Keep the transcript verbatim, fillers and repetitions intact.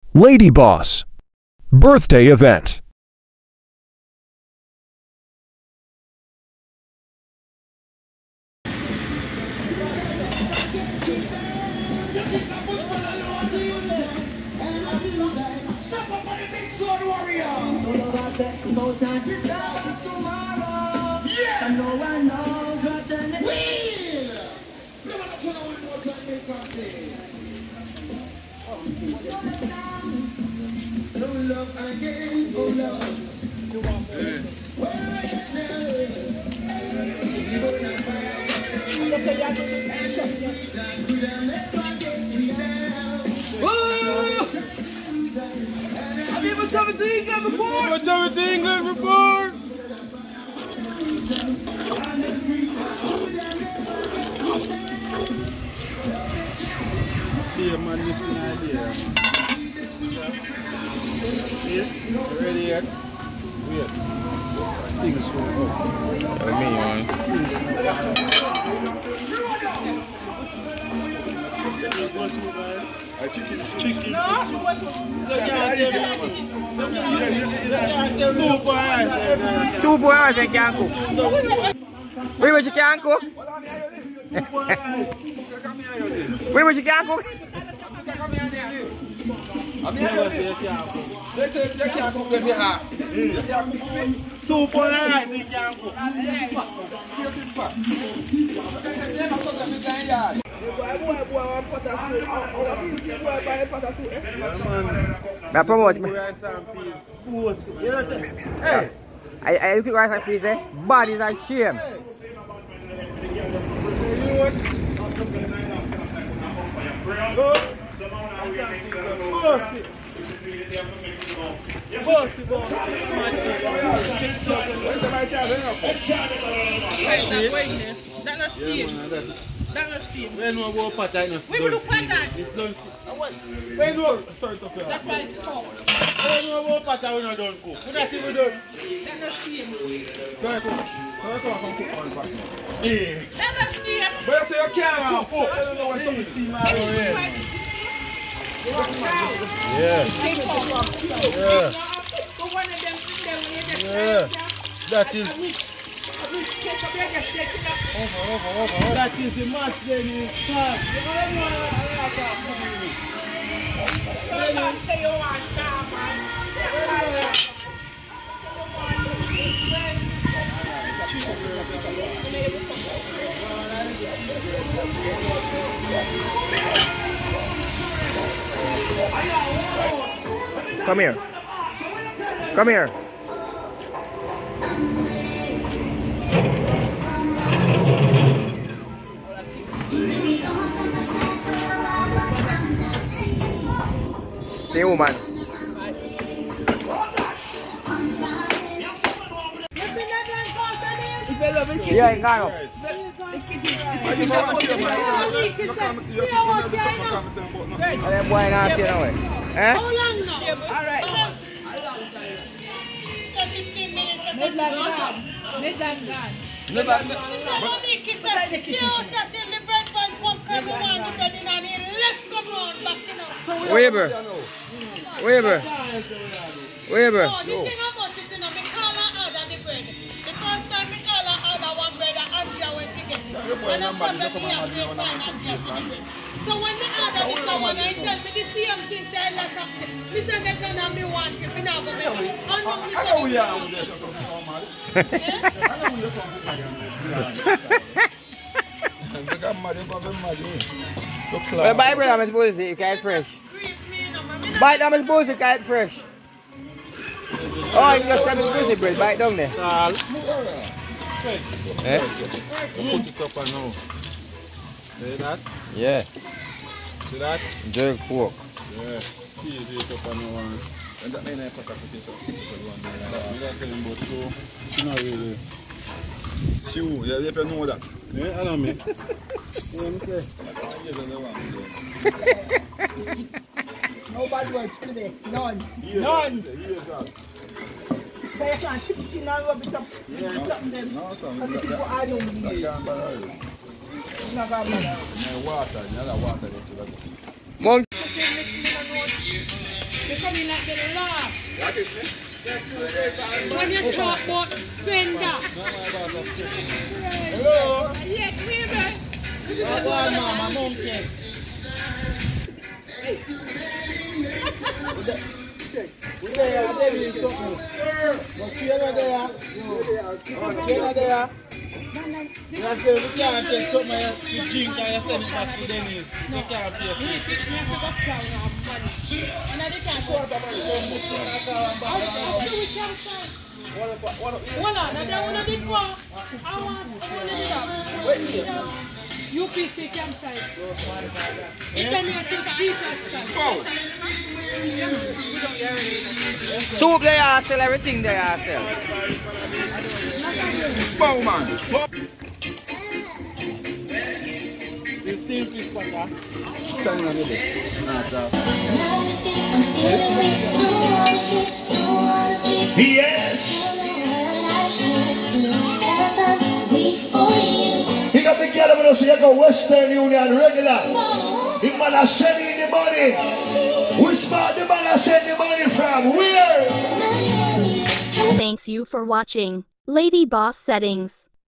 Ladyboss birthday event. Step up on the big sword warrior. Yeah. No one knows what's in it. Wheel. Never let you know what's in the country. No love again, no love. Have you ever traveled to England before? Have you traveled to England before? Yeah, man, listen idea. Yeah, ready yet? Wait. Things so up. That's me, man. Chicken, chicken. No. Two boys they can't cook. Wait, but you can't cook? Wait, but you can't cook? They say they can't cook with the heart. Two boys they can't cook. Now promote me. Hey! I, I you cook rice and peas, eh? Bodies like shame. That's steam. When we go pot, I know. We will do pot that. It's done. When we start up here. That's why it's cold. When we go pot, I will not done cook. What that's it we done? That's steam. Try to cook. Try to cook and cook on pot. Yeah. That's steam. But you say you can't cook. I don't know what some steam are. Yeah. Yeah. Yeah. That is. Over, over, over. That is the match then you start. Come here. Come here. See woman. Yeah, I got it. That boy not here now. Eh? How long now? Alright. So fifteen minutes. Midland gone. Midland gone. Weber. Weber. Weber. No, this thing about it, you know, we call her order the bread. The first time we call her order one bread, Andrea went to get it. And of course, that we have to find and get the bread. So when they order this one, they tell me the same thing, say a lot of things. Me say they don't have me want it, we now go make it. I know we are with this. Well, buy bread, I'm supposed to say, you can't fresh. Buy it, I'm supposed to can't fresh. Oh, you just have a pussy bread, buy it down there. Eh? Put it up and now. See that? Yeah. See that? Jerk pork. Yeah. See it up and now. And that means I put up with some things for one day. You don't tell him about two. You know really. Chew, yeah, if you know that. Yeah, I know me. You know what I'm saying? No bad words today. None. None. So you can't tip it in and rub it up. Yeah. Put up them. No, son. Because the people are doing it. That can't bother. It's not going to bother. My water, the other water that you got. Monk. They come in like the laugh. That is me. When you talk about Fender. Hello? Yes, baby. What's going on, my monkey? We're there, I'm there in something. But you're not there. You're not there. You have to, we can't take something you drink and you send it back to Dennis. You can't pay for it. Hold on, that's one of the four. I want one of the dog. U P C campsite. It's a new thing, Soup they are sell, everything they are sell. Bow man. fifteen piece for that. Sign on the day. Yes. Pick up the girl when you see you go Western Union regular. The man has sent in the money. Which part the man has sent the money from? Where? Thanks you for watching. Ladyboss settings.